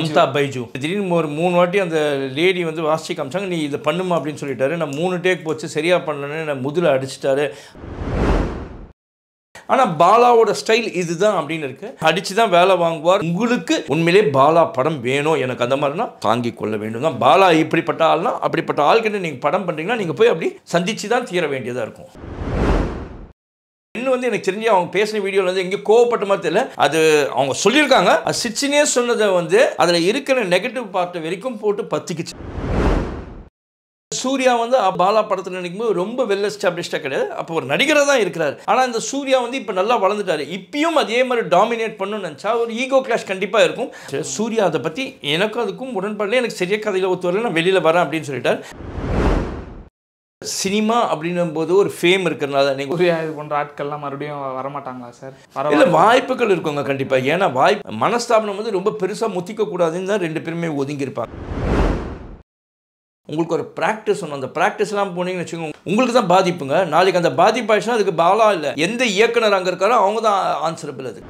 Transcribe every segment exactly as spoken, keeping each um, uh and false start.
மம்தா பைஜு திடீர்னு ஒரு மூணு வாட்டி அந்த லேடி வந்து வாசிச்சு காமிச்சாங்க. நீ இதை பண்ணுமா அப்படின்னு சொல்லிட்டாரு. நான் மூணு டேக் போச்சு சரியா பண்ணலன்னு நான் முதுல அடிச்சிட்டாரு. ஆனால் பாலாவோட ஸ்டைல் இதுதான் அப்படின்னு இருக்கு. அடிச்சு தான் வேலை வாங்குவார். உங்களுக்கு உண்மையிலே பாலா படம் வேணும் எனக்கு அந்த மாதிரினா தாங்கி கொள்ள வேண்டும் தான். பாலா இப்படிப்பட்ட ஆள்னா அப்படிப்பட்ட ஆள்கிட்ட நீங்கள் படம் பண்ணுறீங்கன்னா நீங்கள் போய் அப்படி சந்திச்சு தான் தீர வேண்டியதாக இருக்கும். இன்னும் வந்து எனக்கு தெரிஞ்சு அவங்க பேசுகிற வீடியோவில் வந்து எங்கேயும் கோவப்பட்ட மாதிரி தெரியல. அது அவங்க சொல்லியிருக்காங்க. அது சிச்சினே சொன்னதை வந்து அதில் இருக்கிற நெகட்டிவ் பார்ட்டை வரைக்கும் போட்டு பத்திக்கிச்சு. சூர்யா வந்து பாலா படத்தில் நினைக்கும்போது ரொம்ப வெல் எஸ்டாப்ளிஷ்டாக கிடையாது. அப்போ ஒரு நடிகராக தான் இருக்கிறார். ஆனால் இந்த சூர்யா வந்து இப்போ நல்லா வளர்ந்துட்டாரு. இப்பயும் அதே மாதிரி டாமினேட் பண்ணணும்னு நினச்சா ஒரு ஈகோ கிளாஷ் கண்டிப்பாக இருக்கும். சூர்யா அதை பற்றி எனக்கும் அதுக்கும் உடன்பாடு எனக்கு சரியாக கதையில் ஒத்து வரல, நான் வெளியில் வரேன் அப்படின்னு சொல்லிட்டார். சினிமா அப்படின்னும் போது ஒரு ஃபேம் இருக்கிறதுனால நீங்கள் சூர்யா இது போன்ற ஆட்கள்லாம் மறுபடியும் வரமாட்டாங்களா சார்? இல்லை, வாய்ப்புகள் இருக்குங்க கண்டிப்பாக. ஏன்னா வாய்ப்பு மனஸ்தாபனம் வந்து ரொம்ப பெருசாக முத்திக்க கூடாதுன்னு தான் ரெண்டு பேருமே ஒதுங்கியிருப்பாங்க. உங்களுக்கு ஒரு ப்ராக்டிஸ் ஒன்று, அந்த ப்ராக்டிஸ்லாம் போனீங்கன்னு வச்சுக்கோங்க, உங்களுக்கு தான் பாதிப்புங்க. நாளைக்கு அந்த பாதிப்பு ஆயிடுச்சுன்னா அதுக்கு பாலா இல்லை, எந்த இயக்குனர் அங்கே இருக்காரோ அவங்க தான் ஆன்சரபிள். அது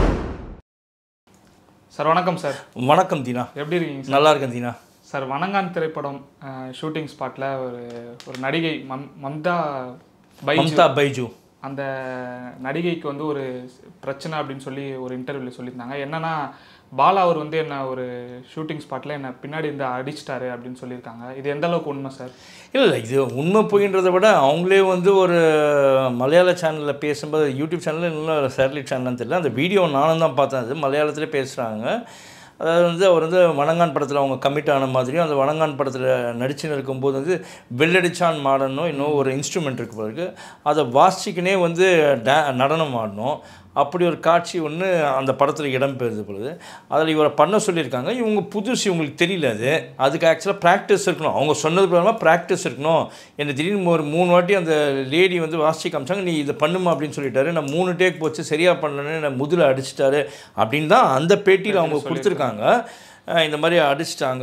சார் வணக்கம் சார். வணக்கம் தீனா, எப்படி இருக்கீங்க சார்? நல்லா இருக்கேன் தீனா. சார், வணங்கான் திரைப்படம் ஷூட்டிங் ஸ்பாட்டில் ஒரு ஒரு நடிகை மம் மம்தா பைஜு மம்தா பைஜு அந்த நடிகைக்கு வந்து ஒரு பிரச்சனை அப்படின்னு சொல்லி ஒரு இன்டர்வியூவில் சொல்லியிருந்தாங்க. என்னன்னா, பாலா அவர் வந்து என்ன ஒரு ஷூட்டிங் ஸ்பாட்டில் என்ன பின்னாடி இருந்து அடிச்சிட்டாரு அப்படின்னு சொல்லியிருக்காங்க. இது எந்த அளவுக்கு உண்மை சார்? இல்லை இல்லை, இது உண்மை போயின்றதை விட அவங்களே வந்து ஒரு மலையாள சேனலில் பேசும்போது, யூடியூப் சேனலில் இன்னும் சேட்டலைட் சேனல்னு தெரியல, அந்த வீடியோ நானும் தான் பார்த்தேன். அது மலையாளத்திலே பேசுகிறாங்க. அதாவது வந்து அவர் வந்து வணங்கான் படத்தில் அவங்க கமிட் ஆன மாதிரியும், அந்த வணங்கான் படத்தில் நடிச்சுன்னு இருக்கும்போது வந்து வெள்ளடிச்சான் மாடணும் இன்னும் ஒரு இன்ஸ்ட்ருமெண்ட் இருக்கு பிறகு அதை வாசிச்சுக்கினே வந்து டே நடனம் ஆடணும். அப்படி ஒரு காட்சி ஒன்று அந்த படத்தில் இடம் பெறுது பொழுது அதில் இவரை பண்ண சொல்லியிருக்காங்க. இவங்க புதுசு, இவங்களுக்கு தெரியல. அது அதுக்கு ஆக்சுவலாக ப்ராக்டிஸ் இருக்கணும். அவங்க சொன்னது பிரகாரமாக ப்ராக்டிஸ் இருக்கணும். என்ன திடீர்னு ஒரு மூணு வாட்டி அந்த லேடி வந்து வாசிச்சு காமிச்சாங்க. நீ இதை பண்ணுமா அப்படின்னு சொல்லிட்டாரு. நான் மூணு டேக் போச்சு சரியா பண்ணலன்னு நான் முதுல அடிச்சிட்டாரு அப்படின்னு தான் அந்த பேட்டியில் அவங்க கொடுத்துருக்காங்க. இந்த மாதிரி அடிச்சிட்டாங்க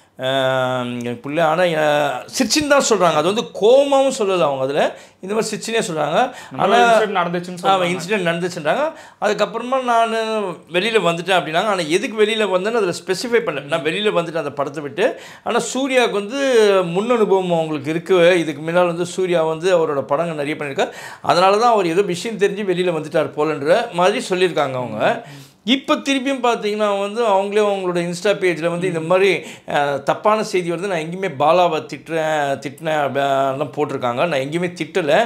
என் பிள்ளை. ஆனால் சிரிச்சின்னு தான் சொல்கிறாங்க. அது வந்து கோமாவும் சொல்லலை அவங்க. அதில் இந்த மாதிரி சிரிச்சினே சொல்கிறாங்க. ஆனால் நடந்துச்சுன்னு அவன் இன்சிடென்ட் நடந்துச்சுன்றாங்க. அதுக்கப்புறமா நான் வெளியில் வந்துட்டேன் அப்படின்னாங்க. ஆனால் எதுக்கு வெளியில் வந்தேன்னு அதில் ஸ்பெசிஃபை பண்ணல. நான் வெளியில் வந்துட்டேன் அந்த படத்தை விட்டு. ஆனால் சூர்யாவுக்கு வந்து முன் அனுபவம் அவங்களுக்கு இருக்குது. இதுக்கு முன்னால் வந்து சூர்யா வந்து அவரோட படங்கள் நிறைய பண்ணியிருக்கார். அதனால தான் அவர் ஏதோ விஷயம் தெரிஞ்சு வெளியில் வந்துட்டார் போலன்ற மாதிரி சொல்லியிருக்காங்க அவங்க. இப்போ திருப்பியும் பார்த்தீங்கன்னா வந்து அவங்களே அவங்களோட இன்ஸ்டா பேஜில் வந்து இந்த மாதிரி தப்பான செய்தி வருது. நான் எங்கேயுமே பாலாவை திட்டுறேன் திட்டினேன் அப்படிலாம் போட்டிருக்காங்க. நான் எங்கேயுமே திட்டலை.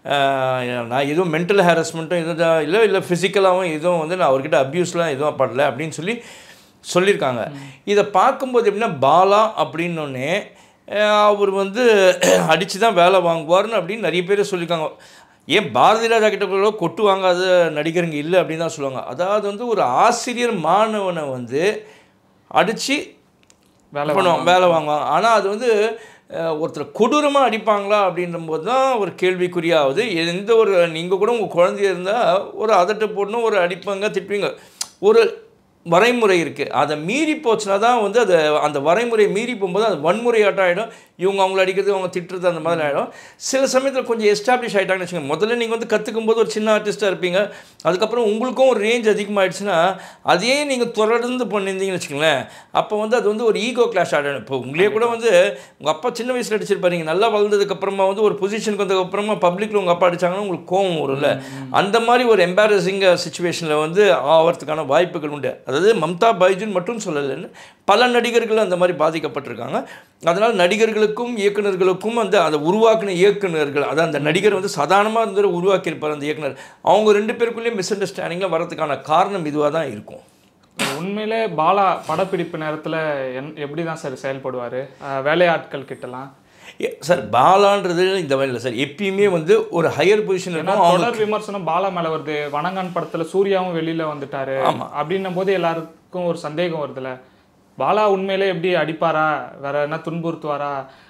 நான் எதுவும் மென்டல் ஹாரஸ்மெண்ட்டும் எதுவும் இல்லை, இல்லை ஃபிசிக்கலாகவும் எதுவும் வந்து நான் அவர்கிட்ட அப்யூஸ்லாம் எதுவும் படலை அப்படின்னு சொல்லி சொல்லியிருக்காங்க. இதை பார்க்கும்போது எப்படின்னா, பாலா அப்படின்னோடனே அவர் வந்து அடித்து தான் வேலை வாங்குவார்னு அப்படின்னு நிறைய பேர் சொல்லியிருக்காங்க. ஏன் பாரதி ராஜா கிட்ட கூட கொட்டு வாங்காத நடிகருங்க இல்லை அப்படின்னு தான் சொல்லுவாங்க. அதாவது வந்து ஒரு ஆசிரியர் மாணவனை வந்து அடித்து வேலை பண்ணுவாங்க வேலை வாங்குவாங்க. ஆனால் அது வந்து ஒருத்தர் கொடூரமாக அடிப்பாங்களா அப்படின்றபோது தான் ஒரு கேள்விக்குறியாகுது. எந்த ஒரு நீங்கள் கூட உங்கள் குழந்தைய இருந்தால் ஒரு அதட்டு போடணும், ஒரு அடிப்பாங்க திட்டுவீங்க. ஒரு வரைமுறை இருக்குது. அதை மீறி போச்சுன்னா தான் வந்து அது அந்த வரைமுறையை மீறி போகும்போது அது வன்முறையாட்டம் ஆகிடும். இவங்க அவங்கள அடிக்கிறது, அவங்க திட்டுறது அந்த மாதிரி ஆகிடும். சில சமயத்தில் கொஞ்சம் எஸ்டாப்ளிஷ் ஆகிட்டாங்கன்னு வச்சுக்கோங்க. முதல்ல நீங்கள் வந்து கற்றுக்கும் போது ஒரு சின்ன ஆர்டிஸ்ட்டாக இருப்பீங்க. அதுக்கப்புறம் உங்களுக்கும் ஒரு ரேஞ்ச் அதிகமாகிடுச்சுன்னா அதே நீங்கள் தொடர்ந்து பண்ணியிருந்தீங்கன்னு வச்சுக்கோங்களேன், அப்போ வந்து அது வந்து ஒரு ஈகோ கிளாஷ் ஆகிடும். இப்போ உங்களே கூட வந்து உங்கள் அப்பா சின்ன வயசில் அடிச்சிருப்பாருங்க, நல்லா வளர்ந்ததுக்கப்புறமா வந்து ஒரு பொசிஷனுக்கு வந்ததுக்கப்புறமா பப்ளிக்கில் உங்கள் அப்பா அடித்தாங்கன்னா உங்களுக்கு கோவம் வரும்ல. அந்த மாதிரி ஒரு எம்பாரசிங் சுச்சுவேஷனில் வந்து ஆகிறதுக்கான வாய்ப்புகள் உண்டு. அதாவது மம்தா பைஜுன்னு மட்டும் சொல்லலைன்னு பல நடிகர்கள் அந்த மாதிரி பாதிக்கப்பட்டிருக்காங்க. அதனால் நடிகர்களுக்கும் இயக்குநர்களுக்கும் அந்த அதை உருவாக்கின இயக்குநர்கள், அதான் அந்த நடிகர் வந்து சாதாரணமாக இருந்த உருவாக்கியிருப்பார் அந்த இயக்குனர், அவங்க ரெண்டு பேருக்குள்ளேயே மிஸ் அண்டர்ஸ்டாண்டிங்கில் வரதுக்கான காரணம் இதுவாக தான் இருக்கும். உண்மையிலே பாலா படப்பிடிப்பு நேரத்தில் என் எப்படி தான் சார் செயல்படுவார் வேலையாட்கள் கிட்டலாம்? சார் பாலான்றது இந்த மாதிரி இல்லை சார், எப்பயுமே வந்து ஒரு ஹையர் பொசிஷன் இருக்கும். தொடர் விமர்சனம் பாலா மேலே வருது. வணங்கான் படத்தில் சூர்யாவும் வெளியில் வந்துட்டாரு அப்படின்னும் போது எல்லாருக்கும் ஒரு சந்தேகம் வருதுல்ல, பாலா உண்மையிலே எப்படி அடிப்பாரா, வேற என்ன துன்புறுத்துவாரா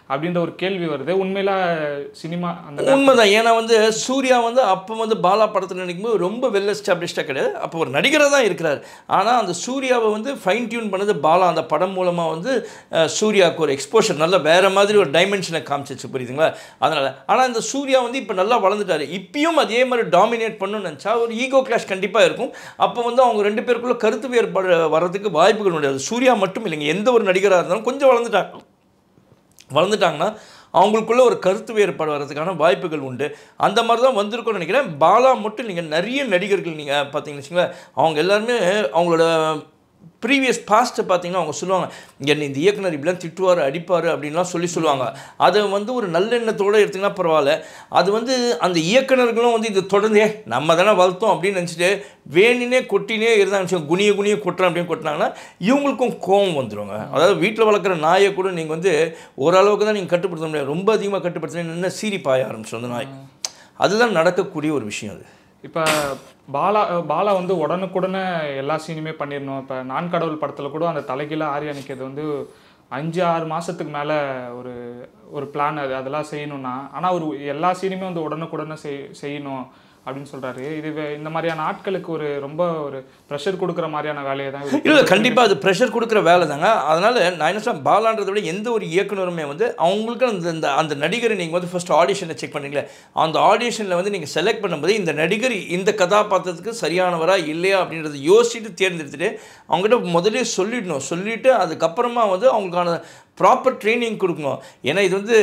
அப்படின்ற ஒரு கேள்வி வருது. உண்மையில சினிமா அந்த உண்மைதான். ஏன்னா வந்து சூர்யா வந்து அப்போ வந்து பாலா படத்தில் நினைக்கும்போது ரொம்ப வெல் எஸ்டாப்ளிஷ்டாக கிடையாது. அப்போ ஒரு நடிகராக தான் இருக்கிறார். ஆனால் அந்த சூர்யாவை வந்து ஃபைன் டியூன் பண்ணது பாலா. அந்த படம் மூலமாக வந்து சூர்யாவுக்கு ஒரு எக்ஸ்போஷர் நல்ல வேறு மாதிரி ஒரு டைமென்ஷனை காமிச்சிச்சு, புரியுதுங்களா? அதனால் ஆனால் இந்த சூர்யா வந்து இப்போ நல்லா வளர்ந்துட்டார். இப்பயும் அதே மாதிரி டாமினேட் பண்ணணும்னு நினச்சா ஒரு ஈகோ கிளாஷ் கண்டிப்பாக இருக்கும். அப்போ வந்து அவங்க ரெண்டு பேருக்குள்ள கருத்து வேறுபாடு வர்றதுக்கு வாய்ப்புகள் உண்டு. சூர்யா மட்டும் இல்லைங்க, எந்த ஒரு நடிகராக இருந்தாலும் கொஞ்சம் வளர்ந்துட்டாங்க வளர்ந்துட்டாங்கன்னா அவங்களுக்குள்ள ஒரு கருத்து வேறுபாடு வர்றதுக்கான வாய்ப்புகள் உண்டு. அந்த மாதிரி தான் வந்திருக்கும்னு நினைக்கிறேன். பாலா மட்டும் நீங்கள் நிறைய நடிகர்கள் நீங்கள் பார்த்தீங்கன்னு வச்சுங்களேன், அவங்க எல்லாருமே அவங்களோட ப்ரீவியஸ் பாஸ்ட்டை பார்த்தீங்கன்னா அவங்க சொல்லுவாங்க, என்ன இந்த இயக்குனர் இப்படிலாம் திட்டுவார் அடிப்பார் அப்படின்லாம் சொல்லி சொல்லுவாங்க. அதை வந்து ஒரு நல்லெண்ணத்தோடு எடுத்திங்கன்னா பரவாயில்ல. அது வந்து அந்த இயக்குனர்களும் வந்து இது தொடர்ந்தே நம்ம தானே வளர்த்தோம் அப்படின்னு நினச்சிட்டு வேணினே கொட்டினே இருந்தாங்க, குனிய குனிய கொட்டுறேன் அப்படின்னு கொட்டினாங்கன்னா இவங்களுக்கும் கோபம் வந்துடுங்க. அதாவது வீட்டில் வளர்க்குற நாயை கூட நீங்கள் வந்து ஓரளவுக்கு தான் நீங்கள் கட்டுப்படுத்த முடியாது. ரொம்ப அதிகமாக கட்டுப்படுத்தினா சீரி பாய ஆரம்பிச்சோம் அந்த நாய். அதுதான் நடக்கக்கூடிய ஒரு விஷயம். அது இப்போ பாலா பாலா வந்து உடனுக்குடனே எல்லா சீனுமே பண்ணிடணும். இப்போ நான் கடவுள் படத்தில் கூட அந்த தலைகீழ ஆரியா நிற்கிறது வந்து அஞ்சு ஆறு மாதத்துக்கு மேலே ஒரு ஒரு பிளான் அது அதெல்லாம் செய்யணும்னா, ஆனால் ஒரு எல்லா சீனுமே வந்து உடனுக்குடனே செய் செய்யணும் அப்படின்னு சொல்கிறாரு. இது இந்த மாதிரியான ஆட்களுக்கு ஒரு ரொம்ப ஒரு ப்ரெஷர் கொடுக்குற மாதிரியான வேலையை தான். இல்லை, கண்டிப்பாக அது ப்ரெஷர் கொடுக்குற வேலை தாங்க. அதனால் நான் என்ன சொல்ல, பாலான்றதை விட எந்த ஒரு இயக்குனருமே வந்து அவங்களுக்கு அந்த அந்த நடிகரை நீங்கள் வந்து ஃபஸ்ட் ஆடிஷனை செக் பண்ணுறீங்களே, அந்த ஆடிஷனில் வந்து நீங்கள் செலக்ட் பண்ணும்போது இந்த நடிகர் இந்த கதாபாத்திரத்துக்கு சரியானவரா இல்லையா அப்படின்றத யோசிச்சுட்டு தேர்ந்தெடுத்துட்டு அவங்ககிட்ட முதலே சொல்லிடணும். சொல்லிவிட்டு அதுக்கப்புறமா வந்து அவங்களுக்கான ப்ராப்பர் ட்ரைனிங் கொடுக்கணும். ஏன்னா இது வந்து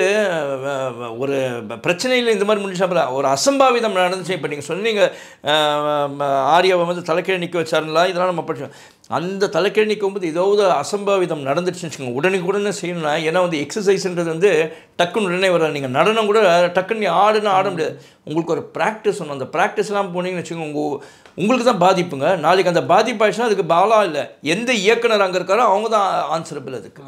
ஒரு பிரச்சனையில் இந்த மாதிரி முடிச்சா ஒரு அசம்பாவிதம் நடந்துச்சு. இப்போ நீங்கள் சொன்னீங்க ஆரியாவை வந்து தலைக்கீழ நிற்க வச்சாருங்களா, இதெல்லாம் நம்ம படிச்சோம். அந்த தலைக்கீழ நிற்கும்போது ஏதாவது அசம்பாவிதம் நடந்துச்சுன்னு வச்சுக்கோங்க, உடனுக்கு உடனே செய்யணும்னா. ஏன்னா வந்து எக்ஸசைஸ்ன்றது வந்து டக்குன்னு உடனே வர, நீங்கள் நடனம் கூட டக்குன்னு ஆடுன்னு ஆட முடியாது. உங்களுக்கு ஒரு ப்ராக்டிஸ் ஒன்று, அந்த ப்ராக்டிஸ்லாம் போனீங்கன்னு வச்சுக்கோங்க உங்கள் உங்களுக்கு தான் பாதிப்புங்க. நாளைக்கு அந்த பாதிப்பு ஆயிடுச்சுன்னா அதுக்கு பாலா இல்லை, எந்த இயக்குனர் அங்கே இருக்காரோ அவங்க தான் ஆன்சரபிள் அதுக்கு.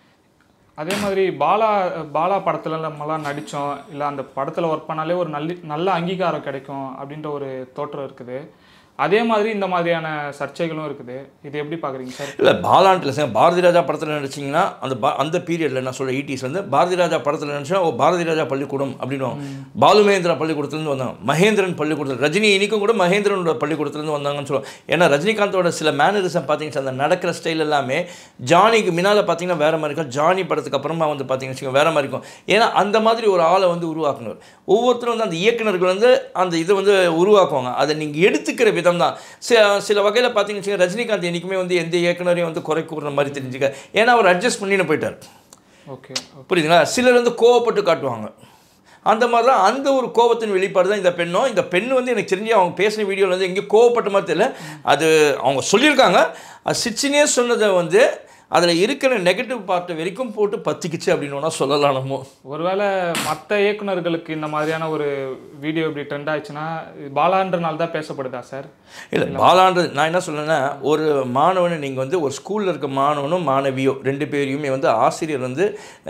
அதே மாதிரி பாலா பாலா படத்தில் நம்மலாம் நடித்தோம், இல்லை அந்த படத்தில் ஒர்க் பண்ணாலே ஒரு நல்ல நல்ல அங்கீகாரம் கிடைக்கும் அப்படின்ற ஒரு தோற்றம் இருக்குது. அதே மாதிரி இந்த மாதிரியான சர்ச்சைகளும் இருக்குது. இது எப்படி பார்க்குறீங்க சார்? இல்லை, பாலான்ட்டு சார் பாரதி ராஜா படத்தில் நினச்சிங்கன்னா அந்த பா அந்த பீரியடில் நான் சொல்ல எயிட்டிஸ் வந்து பாரதி ராஜா படத்தில் நினச்சா ஓ பாரதி ராஜா பள்ளிக்கூடம் அப்படின்னு, பாலுமகேந்திரா பள்ளிக்கூடத்துலேருந்து வந்தாங்க, மகேந்திரன் பள்ளிக்கூடத்தில், ரஜினி இன்றைக்கும் கூட மகேந்திரனோட பள்ளிக்கூடத்துலேருந்து வந்தாங்கன்னு சொல்லுவோம். ஏன்னா ரஜினிகாந்தோட சில மேனரிசம் பார்த்தீங்கன்னா அந்த நடக்கிற ஸ்டைல் எல்லாமே ஜானிக்கு முன்னால் பார்த்தீங்கன்னா வேறு மாதிரி இருக்கும், ஜானி படத்துக்கு அப்புறமா வந்து பார்த்தீங்கன்னு வச்சுக்கோங்க வேறு மாதிரி இருக்கும். ஏன்னா அந்த மாதிரி ஒரு ஆளை வந்து உருவாக்குனவர். ஒவ்வொருத்தரும் வந்து அந்த இயக்குநர்கள் வந்து அந்த இதை வந்து உருவாக்குவாங்க. அதை நீங்கள் எடுத்துக்கிற விதம் தான். சில வகையில் பார்த்தீங்கன்னு வச்சுக்கோங்க ரஜினிகாந்த் என்றைக்குமே வந்து எந்த இயக்குனரையும் வந்து குறை கூறுற மாதிரி தெரிஞ்சுக்க, ஏன்னா அவர் அட்ஜஸ்ட் பண்ணின்னு போயிட்டார். ஓகே, புரியுதுங்களா? சிலர் வந்து கோவப்பட்டு காட்டுவாங்க. அந்த மாதிரி தான் அந்த ஒரு கோபத்தின் வெளிப்பாடு தான் இந்த பெண்ணும். இந்த பெண் வந்து எனக்கு தெரிஞ்சு அவங்க பேசின வீடியோவில் வந்து எங்கேயும் கோவப்பட்ட மாதிரி தெரியல. அது அவங்க சொல்லியிருக்காங்க, அது சிச்சினே சொன்னதை வந்து அதில் இருக்கிற நெகட்டிவ் பார்ட்டை வரைக்கும் போட்டு பற்றிக்கிச்சு அப்படின்னு சொல்லலாம். நம்ம ஒருவேளை மற்ற இயக்குநர்களுக்கு இந்த மாதிரியான ஒரு வீடியோ இப்படி ட்ரெண்ட் ஆயிடுச்சுன்னா பாலான்றனால தான் பேசப்படுதா சார்? இல்லை, பாலான்றது நான் என்ன சொல்லேன்னா, ஒரு மாணவனை நீங்கள் வந்து ஒரு ஸ்கூலில் இருக்க மாணவனும் மாணவியோ ரெண்டு பேரையுமே வந்து ஆசிரியர் வந்து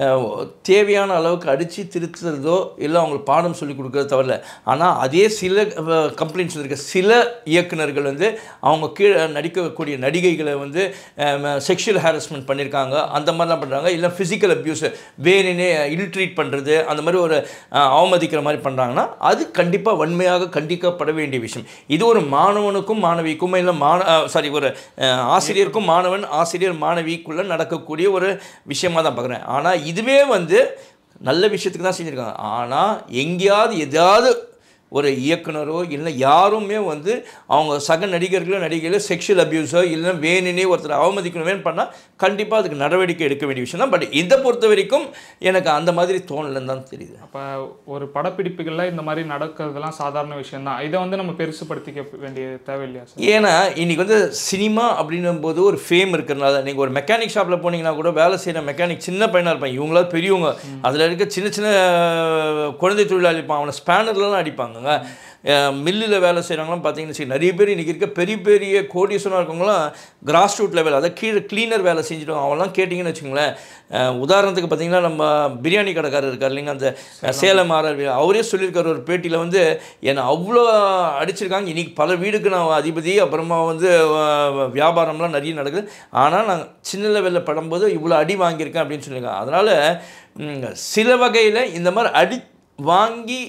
தேவையான அளவுக்கு அடித்து திருத்துறதோ இல்லை அவங்களுக்கு பாடம் சொல்லி கொடுக்குறது தவிர. ஆனால் அதே சில கம்ப்ளைண்ட்ஸ் இருக்க சில இயக்குநர்கள் வந்து அவங்க கீழே நடிக்கக்கூடிய நடிகைகளை வந்து செக்ஷுவல் ஹாரஸ்மெண்ட் பண்ணியிருக்காங்க, அந்த மாதிரிலாம் பண்ணுறாங்க. இல்லை ஃபிசிக்கல் அப்யூஸ் வேணுனே இல்ட்ரீட் பண்ணுறது, அந்த மாதிரி ஒரு அவமதிக்கிற மாதிரி பண்ணுறாங்கன்னா அது கண்டிப்பாக வன்மையாக கண்டிக்கப்பட வேண்டிய விஷயம். இது ஒரு மாணவனுக்கும் மாணவிக்கும் இல்லை மான சாரி ஒரு ஆசிரியருக்கும் மாணவன் ஆசிரியர் மாணவிக்குள்ளே நடக்கக்கூடிய ஒரு விஷயமாக தான் பார்க்குறேன். ஆனால் இதுவே வந்து நல்ல விஷயத்துக்கு தான் செஞ்சுருக்காங்க. ஆனால் எங்கேயாவது எதாவது ஒரு இயக்குனரோ இல்லை யாருமே வந்து அவங்க சக நடிகர்களோ நடிகைகளோ செக்ஷுவல் அப்யூஸோ இல்லை வேணுனே ஒருத்தர் அவமதிக்கணுமே பண்ணால் கண்டிப்பாக அதுக்கு நடவடிக்கை எடுக்க வேண்டிய விஷயம் தான். பட் இதை பொறுத்த வரைக்கும் எனக்கு அந்த மாதிரி தோணலன்னு தான் தெரியுது. அப்போ ஒரு படப்பிடிப்புகளில் இந்த மாதிரி நடக்கிறதுலாம் சாதாரண விஷயம் தான், இதை வந்து நம்ம பெருசுப்படுத்திக்க வேண்டிய தேவையில்லையா சார்? ஏன்னா இன்றைக்கி வந்து சினிமா அப்படின்னும் போது ஒரு ஃபேம் இருக்கிறனால நீங்கள் ஒரு மெக்கானிக் ஷாப்பில் போனீங்கன்னா கூட வேலை செய்கிற மெக்கானிக் சின்ன பையனாக இருப்பாங்க, இவங்களாவது பெரியவங்க, அதில் இருக்க சின்ன சின்ன குழந்தை தொழிலாளி இருப்பான், அவனை ஸ்பேனர்லாம் அடிப்பாங்க. மில்லில் வேலை செய்கிறாங்களாம் பார்த்தீங்கன்னு வச்சுக்கோங்க, நிறைய பேர் இன்றைக்கி இருக்க பெரிய பெரிய கோடீஸ்வரனாக இருக்கவங்களாம் கிராஸ் ரூட் லெவல், அதை கீழே க்ளீனர் வேலை செஞ்சுட்டு அவங்களாம் கேட்டிங்கன்னு வச்சுக்கோங்களேன். உதாரணத்துக்கு பார்த்தீங்கன்னா நம்ம பிரியாணி கடைக்காரர் இருக்கார் இல்லைங்க, அந்த சேலம் ஆர் அவரே சொல்லியிருக்கார் ஒரு பேட்டியில் வந்து, என்னை அவ்வளோ அடிச்சிருக்காங்க, இன்றைக்கி பல வீடுக்கு நான் அதிபதி, அப்புறமா வந்து வியாபாரம்லாம் நிறைய நடக்குது, ஆனால் நான் சின்ன லெவலில் படும்போது இவ்வளோ அடி வாங்கியிருக்கேன் அப்படின்னு சொல்லியிருக்காங்க. அதனால் சில வகையில் இந்த மாதிரி அடி வாங்கி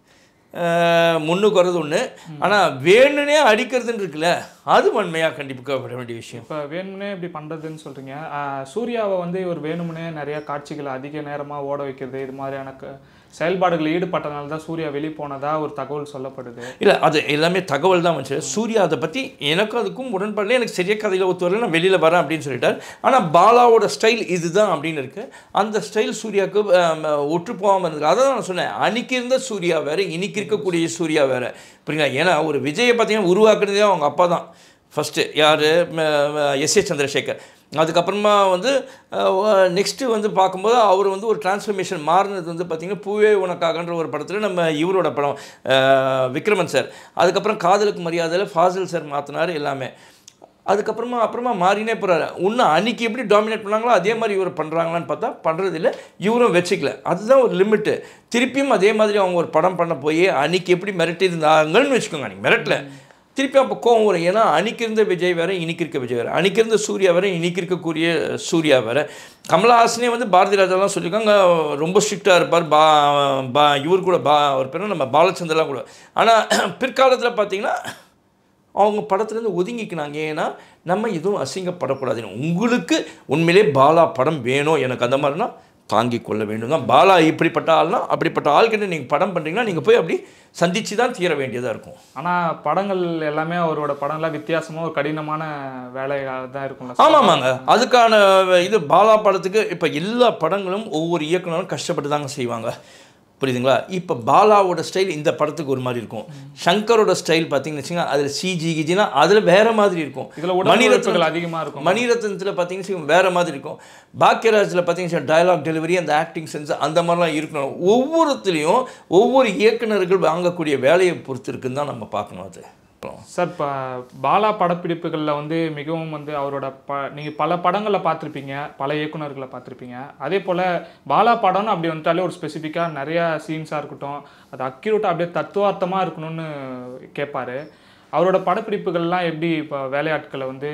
முன்னுக்கு வர்றது ஒன்று, ஆனால் வேணுனே அடிக்கிறதுன்னு இருக்குல்ல, அது வன்மையாக கண்டிப்பாக பட வேண்டிய விஷயம். இப்போ வேணும்னே இப்படி பண்ணுறதுன்னு சொல்கிறீங்க. சூர்யாவை வந்து ஒரு வேணும்னே நிறையா காட்சிகளை அதிக நேரமாக ஓட வைக்கிறது, இது மாதிரியான செயல்பாடுகளில் ஈடுபட்டனால தான் சூர்யா வெளியே போனதா ஒரு தகவல் சொல்லப்படுது. இல்லை, அது எல்லாமே தகவல் தான் வந்துச்சு. சூர்யா அதை பற்றி எனக்கும் அதுக்கும் உடன்பாடில் எனக்கு சரியாக கதையில் ஒத்து வரல, நான் வெளியில் வரேன் அப்படின்னு சொல்லிட்டார். ஆனால் பாலாவோட ஸ்டைல் இதுதான் அப்படின்னு இருக்குது. அந்த ஸ்டைல் சூர்யாவுக்கு ஒற்று போகாமல் இருந்தது. அதை தான் நான் சொன்னேன், அன்றைக்கி இருந்த சூர்யா வேறு, இன்னைக்கு இருக்கக்கூடிய சூர்யா வேறு, புரியுங்களா? ஏன்னா ஒரு விஜயை பார்த்தீங்கன்னா உருவாக்குனதே அவங்க அப்பா தான் ஃபஸ்ட்டு. யார்? S A Chandrasekhar. அதுக்கப்புறமா வந்து நெக்ஸ்ட்டு வந்து பார்க்கும்போது அவர் வந்து ஒரு டிரான்ஸ்ஃபர்மேஷன் மாறினது வந்து பார்த்திங்கன்னா பூவே உனக்காகன்ற ஒரு படத்தில் நம்ம இவரோட படம் விக்ரமன் சார். அதுக்கப்புறம் காதலுக்கு மரியாதையில் ஃபாசில் சார் மாற்றினார் எல்லாமே. அதுக்கப்புறமா அப்புறமா மாறினே போகிறாரு. இன்னும் அன்றைக்கி எப்படி டாமினேட் பண்ணாங்களோ அதே மாதிரி இவர் பண்ணுறாங்களான்னு பார்த்தா பண்ணுறதில்ல, இவரும் வச்சுக்கல. அதுதான் ஒரு லிமிட்டு. திருப்பியும் அதே மாதிரி அவங்க ஒரு படம் பண்ண போய் அன்றைக்கி எப்படி மிரட்டி இருந்தாங்கன்னு வச்சுக்கோங்க, அன்றைக்கி மிரட்டல, திருப்பி அப்போ கோவம் வரும். ஏன்னா அன்றைக்கி இருந்த விஜய் வேறு, இன்னைக்கு இருக்க விஜய் வேறு, அன்றைக்கி இருந்த சூர்யா வேறு, இன்னைக்கு இருக்கக்கூடிய சூர்யா வேறு. கமலஹாசனே வந்து பாரதி ராஜாலாம் சொல்லியிருக்காங்க ரொம்ப ஸ்ட்ரிக்டாக இருப்பார், பா பா இவர் கூட பா ஒரு பேரும் நம்ம பாலச்சந்திரலாம் கூட. ஆனால் பிற்காலத்தில் பார்த்தீங்கன்னா அவங்க படத்துலேருந்து ஒதுங்கிக்கினாங்க. ஏன்னா நம்ம எதுவும் அசிங்கப்படக்கூடாதுன்னு, உங்களுக்கு உண்மையிலே பாலா படம் வேணும் எனக்கு அந்த மாதிரினா தாங்கி கொள்ள வேண்டும் தான். பாலா இப்படிப்பட்ட ஆள்னா அப்படிப்பட்ட ஆள்கிட்ட நீங்கள் படம் பண்ணுறீங்கன்னா நீங்கள் போய் அப்படி சந்தித்து தான் தீர வேண்டியதாக இருக்கும். ஆனால் படங்கள் எல்லாமே அவரோட படம்லாம் வித்தியாசமாக ஒரு கடினமான வேலையாக தான் இருக்கும்ல. ஆமாம்மாங்க, அதுக்கான இது பாலா படத்துக்கு இப்போ எல்லா படங்களும் ஒவ்வொரு இயக்குனரும் கஷ்டப்பட்டு தாங்க செய்வாங்க, புரியுதுங்களா? இப்போ பாலாவோட ஸ்டைல் இந்த படத்துக்கு ஒரு மாதிரி இருக்கும், சங்கரோட ஸ்டைல் பார்த்தீங்கன்னு வச்சுக்கோங்க அதில் சிஜி கிஜினா அதில் வேறு மாதிரி இருக்கும், மணிரத்னங்கள் அதிகமாக இருக்கும், மணிரத்னத்தில் பார்த்தீங்கன்னு வேறு மாதிரி இருக்கும், பாக்கியராஜில் பார்த்தீங்கன்னா டயலாக் டெலிவரி அந்த ஆக்டிங் சென்ஸ் அந்த மாதிரிலாம் இருக்கணும். ஒவ்வொருத்துலேயும் ஒவ்வொரு இயக்குநர்கள் வாங்கக்கூடிய வேலையை பொறுத்து இருக்குன்னு தான் நம்ம பார்க்கணும். அது சார் இப்போ பாலா படப்பிடிப்புகளில் வந்து மிகவும் வந்து அவரோட ப நீங்கள் பல படங்களை பார்த்துருப்பீங்க, பல இயக்குநர்களை பார்த்துருப்பீங்க. அதே போல் பாலா படம்னு அப்படி வந்துட்டாலே ஒரு ஸ்பெசிஃபிக்காக நிறையா சீன்ஸாக இருக்கட்டும், அது அக்யூரேட்டாக அப்படியே தத்துவார்த்தமாக இருக்கணும்னு கேட்பார். அவரோட படப்பிடிப்புகள்லாம் எப்படி இப்போ வேலையாட்களை வந்து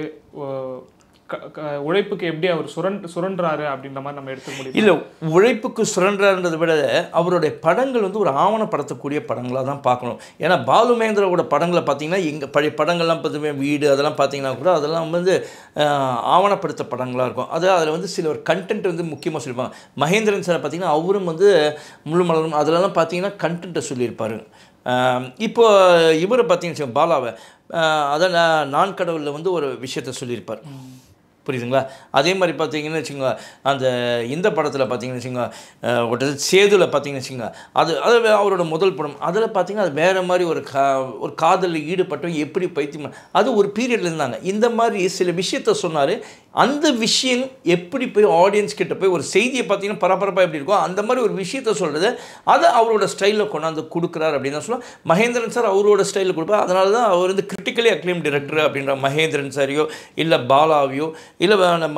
உழைப்புக்கு எப்படி அவர் சுரன் சுரன்றாரு அப்படின்ற மாதிரி நம்ம எடுத்துக்க முடியும்? இல்லை, உழைப்புக்கு சுரன்றாருன்றதை விட அவருடைய படங்கள் வந்து ஒரு ஆவணப்படுத்தக்கூடிய படங்களாக தான் பார்க்கணும். ஏன்னா பாலு மகேந்திராவோட படங்களை பார்த்தீங்கன்னா எங்கள் பழைய படங்கள்லாம் பார்த்துமே வீடு அதெல்லாம் பார்த்தீங்கன்னா கூட அதெல்லாம் வந்து ஆவணப்படுத்த படங்களாக இருக்கும். அது அதில் வந்து சில ஒரு கண்டென்ட் வந்து முக்கியமாக சொல்லியிருப்பாங்க. மகேந்திரன் சார் பார்த்திங்கன்னா அவரும் வந்து முழு மலரும் அதிலெல்லாம் பார்த்தீங்கன்னா கண்டென்ட்டை சொல்லியிருப்பார். இப்போ இவரை பார்த்தீங்கன்னு பாலாவை அதான் நான் கடவுளில் வந்து ஒரு விஷயத்த சொல்லியிருப்பார், புரியுதுங்களா? அதே மாதிரி பார்த்தீங்கன்னு வச்சுக்கோங்க அந்த இந்த படத்தில் பார்த்தீங்கன்னு வச்சுக்கோங்க ஒரு சேதுவில் பார்த்தீங்கன்னு வச்சுக்கோங்க அது அது அவரோட முதல் படம். அதில் பார்த்தீங்கன்னா அது வேறு மாதிரி ஒரு கா ஒரு காதலில் ஈடுபட்டோம் எப்படி பைத்தியம் அது ஒரு பீரியடில் இருந்தாங்க. இந்த மாதிரி சில விஷயத்த சொன்னார். அந்த விஷயம் எப்படி போய் ஆடியன்ஸ் கிட்ட போய் ஒரு செய்தியை பார்த்தீங்கன்னா பரபரப்பாக எப்படி இருக்கும் அந்த மாதிரி ஒரு விஷயத்த சொல்கிறது அதை அவரோட ஸ்டைலில் கொண்டாந்து கொடுக்குறாரு அப்படின்னு தான் சொல்லுவோம். மகேந்திரன் சார் அவரோட ஸ்டைலில் கொடுப்பார். அதனால தான் அவர் வந்து கிரிட்டிக்கலி அக்ளைம் டைரக்டர் அப்படின்ற மகேந்திரன் சாரையோ இல்லை பாலாவையோ இல்லை நம்ம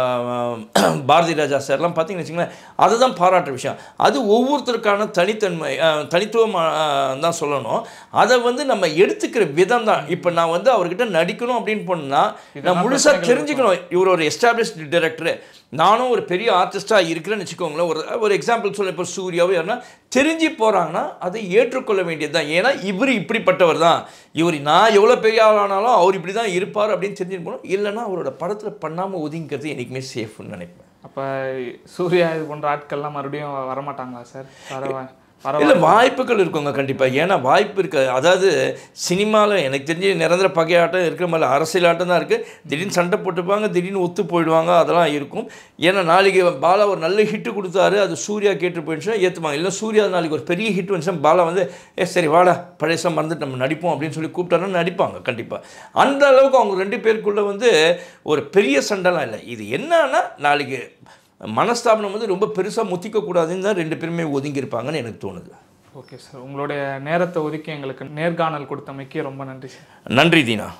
பாரதி ராஜா சார்லாம் பார்த்தீங்கன்னு வச்சுங்களேன் அதுதான் பாராட்டுற விஷயம். அது ஒவ்வொருத்தருக்கான தனித்தன்மை தனித்துவம் தான் சொல்லணும். அதை வந்து நம்ம எடுத்துக்கிற விதம் தான். இப்போ நான் வந்து அவர்கிட்ட நடிக்கணும் அப்படின்னு போனால் நான் முழுசாக தெரிஞ்சுக்கணும். இவர் ஒரு எஸ்டாப்ளிஷ்டு டைரக்டரு, நானும் ஒரு பெரிய ஆர்டிஸ்டாக இருக்கிறேன்னு வச்சுக்கோங்களேன். ஒரு ஒரு எக்ஸாம்பிள் சொல்ல இப்போ சூர்யாவோ யாருன்னா தெரிஞ்சு போகிறாங்கன்னா அதை ஏற்றுக்கொள்ள வேண்டியது தான். ஏன்னா இவர் இப்படிப்பட்டவர் தான், இவர் நான் எவ்வளோ பெரிய ஆளானாலும் அவர் இப்படி தான் இருப்பார் அப்படின்னு தெரிஞ்சுட்டு போகணும். இல்லைன்னா அவரோட படத்தில் பண்ணாமல் ஒதுங்கிறது என்றைக்குமே சேஃப்னு நினைப்பேன். அப்போ சூர்யா இது போன்ற ஆட்கள்லாம் மறுபடியும் வரமாட்டாங்களா சார்? வரவா இல்லை, வாய்ப்புகள் இருக்குங்க கண்டிப்பாக. ஏன்னா வாய்ப்பு இருக்குது. அதாவது சினிமாவில் எனக்கு தெரிஞ்சு நிரந்தர பகையாட்டம் இருக்கிற மாதிரி அரசியலாட்டம் தான் இருக்குது. திடீர்னு சண்டை போட்டுப்பாங்க, திடீர்னு ஒத்து போயிடுவாங்க, அதெல்லாம் இருக்கும். ஏன்னா நாளைக்கு பாலா ஒரு நல்ல ஹிட்டு கொடுத்தாரு, அது சூர்யா கேட்டு போயிடுச்சுன்னா ஏற்றுவாங்க. இல்லை சூர்யா நாளைக்கு ஒரு பெரிய ஹிட் வந்துச்சுன்னா பாலா வந்து ஏ சரி வாடா பழையசாக மறந்துட்டு நம்ம நடிப்போம் அப்படின்னு சொல்லி கூப்பிட்டாருன்னு நடிப்பாங்க கண்டிப்பாக. அந்த அளவுக்கு அவங்க ரெண்டு பேருக்குள்ளே வந்து ஒரு பெரிய சண்டைலாம் இல்லை. இது என்னன்னா நாளைக்கு மனஸ்தாபனம் வந்து ரொம்ப பெருசாக முத்திக்கக்கூடாதுன்னு தான் ரெண்டு பேருமே ஒதுங்கியிருப்பாங்கன்னு எனக்கு தோணுது. ஓகே சார், உங்களுடைய நேரத்தை ஒதுக்கி எங்களுக்கு நேர்காணல் கொடுத்தமைக்கு ரொம்ப நன்றி சார். நன்றி தீனா.